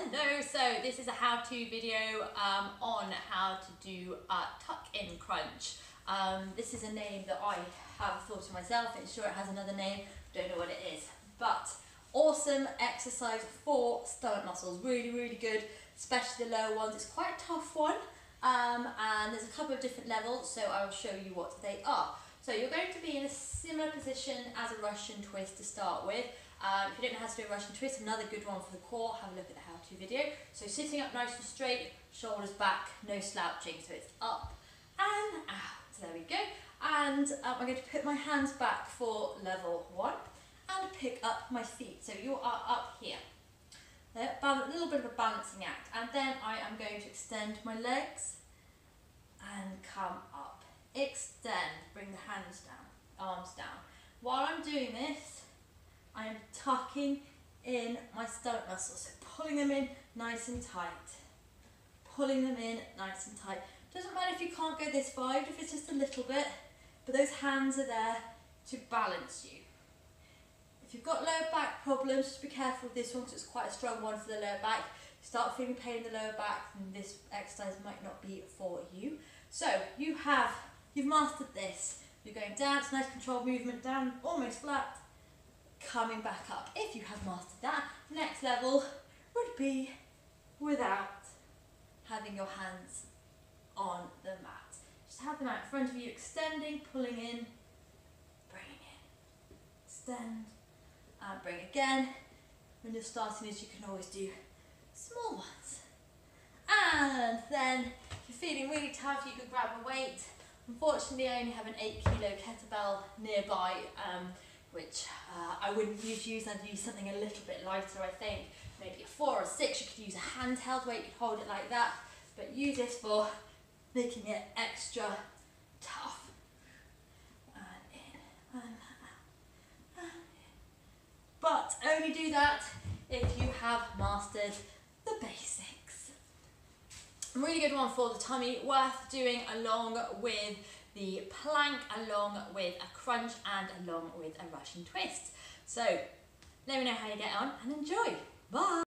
Hello, so this is a how-to video on how to do a tuck-in crunch. This is a name that I have thought to myself. I'm sure it has another name, don't know what it is. But awesome exercise for stomach muscles, really good, especially the lower ones. It's quite a tough one and there's a couple of different levels, so I will show you what they are. So you're going to be in a similar position as a Russian twist to start with. If you don't know how to do a Russian twist, another good one for the core, have a look at the how-to video. So sitting up nice and straight, shoulders back, no slouching, so it's up and out. So there we go. And I'm going to put my hands back for level 1 and pick up my feet. So you are up here. A little bit of a balancing act. And then I am going to extend my legs and come up. Extend, bring the hands down, arms down. While I'm doing this, I am tucking in my stomach muscles, so pulling them in nice and tight. Pulling them in nice and tight. Doesn't matter if you can't go this far, even if it's just a little bit, but those hands are there to balance you. If you've got lower back problems, just be careful with this one because it's quite a strong one for the lower back. If you start feeling pain in the lower back, then this exercise might not be for you. So you've mastered this. You're going down, it's a nice controlled movement, down almost flat, coming back up. If you have mastered that, next level would be without having your hands on the mat. Just have them out in front of you, extending, pulling in, bringing in, extend, and bring again. When you're starting this, you can always do small ones. And then, if you're feeling really tough, you can grab a weight. Unfortunately, I only have an 8 kilo kettlebell nearby, which I wouldn't use. I'd use something a little bit lighter, I think. Maybe a 4 or 6. You could use a handheld weight, you could hold it like that. But use this for making it extra tough. And in, and out, and in. But only do that if you have mastered the basics. A really good one for the tummy, worth doing along with the plank, along with a crunch and along with a Russian twist. So let me know how you get on and enjoy. Bye!